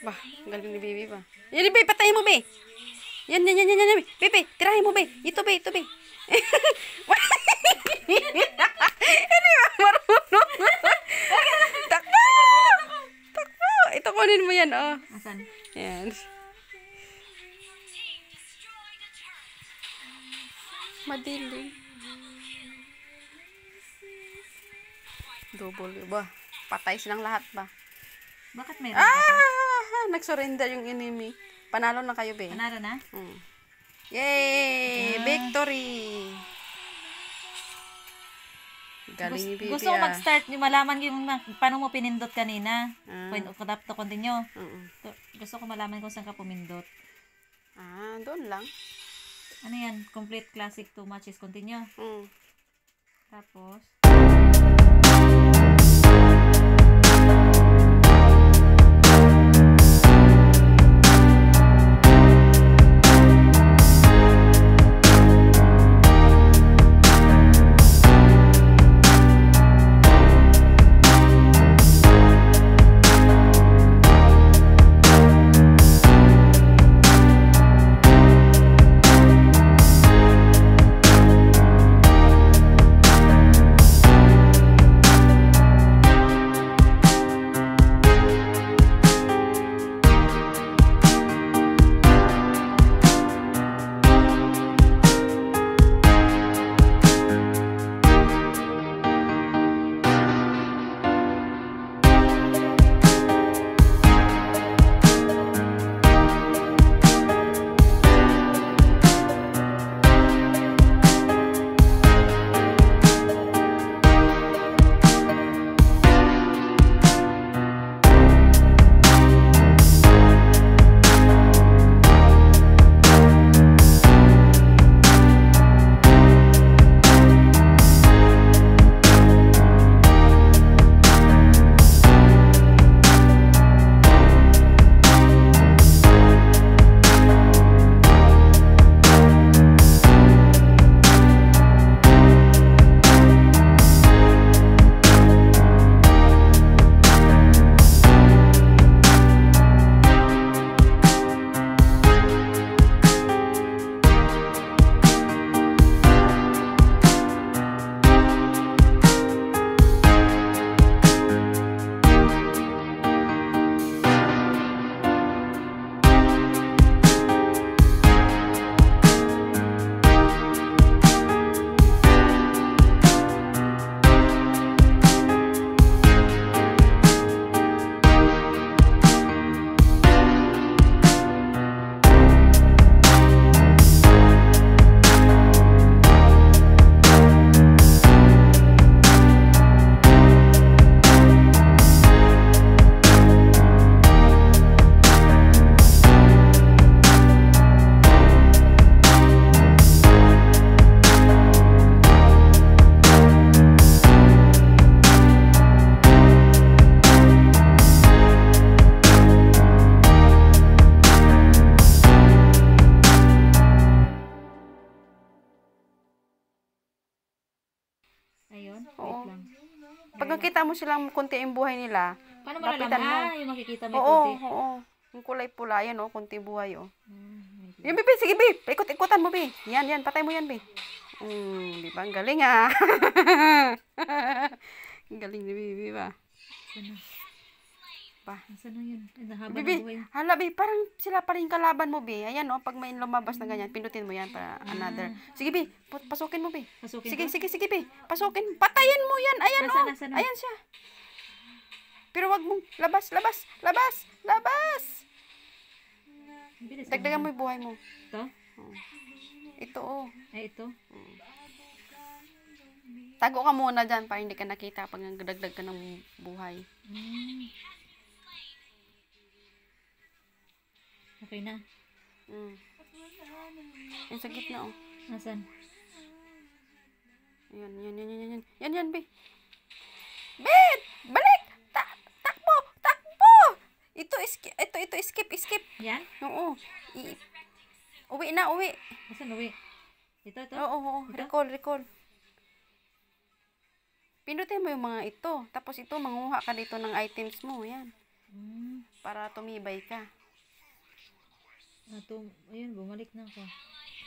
Bah, galing ni Bibi ba? Yan, Bibi, patayin mo, Bibi. Yan. Bibi, tirahin mo, Bibi. Ito, Bibi. Hindi ba marunong? Takbo! Takbo! Ito, kunin mo yan, oh. Asan? Yan. Madilim. Double ba? Patay silang lahat ba? Bakit meron ka pa? Nag-surrender yung enemy. Panalo na kayo, Be. Panalo na? Yay! Victory! Galing ni Bibi. Gusto ko mag-start, malaman yung paano mo pinindot kanina. Point of tap to continue. Gusto ko malaman kung saan ka pumindot. Doon lang. Ano yan? Complete classic 2 matches continue. Tapos ayun, wait lang. Pag nakita mo silang konti yung buhay nila, paano lapitan mo. malalaman? Yung makikita may Oo. konti. Yung kulay pula, yan konti buhay, Yan, Bibi, sige, Bibi. Ikot-ikutan mo, Bibi. Yan, patay mo yan, Bibi. Di ba? Ang galing, Ang galing ni Bibi, ba? Sana. Pa. Saan na yun? Haba Bibi, ng buhay. hala, Bibi, parang sila pa rin kalaban mo, Bibi. Ayan, pag may lumabas na ganyan, pindutin mo yan para another. Sige, Bibi, pasukin mo, Bibi. Pasukin Sige, ko? sige, Bibi. Pasukin. Patayin mo yan. Ayan, Nasaan? Ayan siya. Pero wag mong labas. Bilis Dagdagan mo naman. yung buhay mo. Ito? Ito, Ay, ito? Tago ka muna dyan para hindi ka nakita pag nagdagdag ka ng buhay. Okay na. Yung sa gitna, Nasaan? Yan, Bi. Bet! Balik! Takbo! Ito, skip. Yan? Oo. Uwi na. Nasaan uwi? Ito? Oo. Recall. Pinutin mo yung mga ito. Tapos ito, manguha ka dito ng items mo. Yan. Mm. Para tumibay ka. Ayun, bumalik na ako.